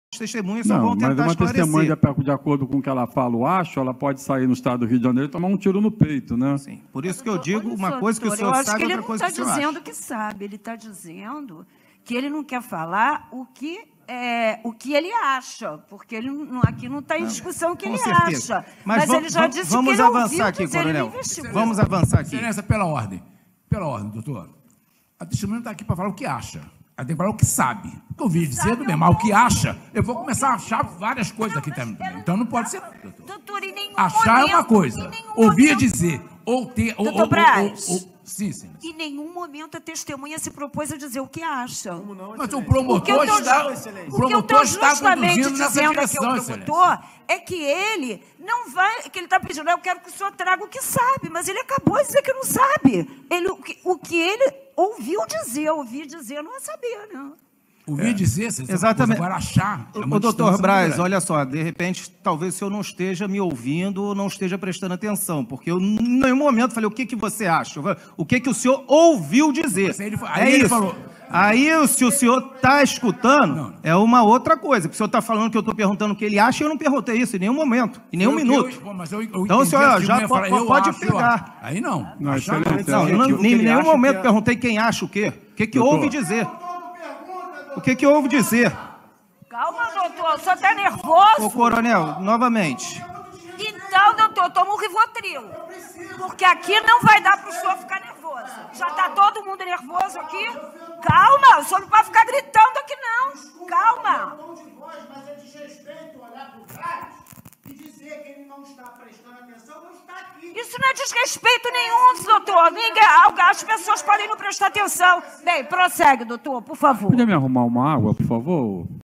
As testemunhas só vão tentar mas uma esclarecer. testemunha, de acordo com o que ela fala ou acha, ela pode sair no estado do Rio de Janeiro e tomar um tiro no peito, né? Sim. Por isso que eu digo uma coisa que o senhor sabe, outra coisa que o senhor acha. Ele não está dizendo que sabe, ele está dizendo que ele não quer falar o que ele acha, porque ele aqui não está em discussão o que ele acha. Mas ele já disse que ele ouviu avançar aqui, dizer, coronel. ele investigou. Vamos avançar aqui. Excelência, pela ordem, doutor. A testemunha está aqui para falar o que acha. Ela tem que falar o que sabe. O que eu ouvi dizer, do mesmo, o que acha, eu vou começar a achar várias coisas aqui também. Então não pode ser, doutor. Doutor, em nenhum achar momento, é uma coisa. Ouvir dizer, ou ter... Doutor Braz, sim. em nenhum momento a testemunha se propôs a dizer o que acha. Mas o promotor está conduzindo nessa direção, o promotor é que ele não vai, que ele está pedindo, eu quero que o senhor traga o que sabe, mas ele acabou de dizer que não sabe. O que ele ouviu dizer, não é saber, não. Ouvir dizer, exatamente. Agora achar. O doutor Braz, olha só, de repente, talvez o senhor não esteja me ouvindo ou não esteja prestando atenção, porque eu em nenhum momento falei, o que você acha? O que o senhor ouviu dizer? Ele falou. Aí, se o senhor está escutando, é uma outra coisa. Porque o senhor está falando que eu estou perguntando o que ele acha, e eu não perguntei isso em nenhum momento, em nenhum minuto. Então, o senhor já pode pegar. Aí não. Em nenhum momento perguntei quem acha o quê. O que ouve dizer? O que ouve dizer? Calma, doutor, o senhor está nervoso? Ô, coronel, novamente. Então, doutor, toma um Rivotril. Porque aqui não vai dar para o senhor ficar nervoso. Já está todo mundo nervoso aqui? Calma, o senhor não pode ficar gritando aqui, não. Calma. Mas é desrespeito olhar para o Braz e dizer que ele não está prestando atenção, não está aqui. Isso não é desrespeito nenhum, doutor. As pessoas podem não prestar atenção. Bem, prossegue, doutor, por favor. Podia me arrumar uma água, por favor?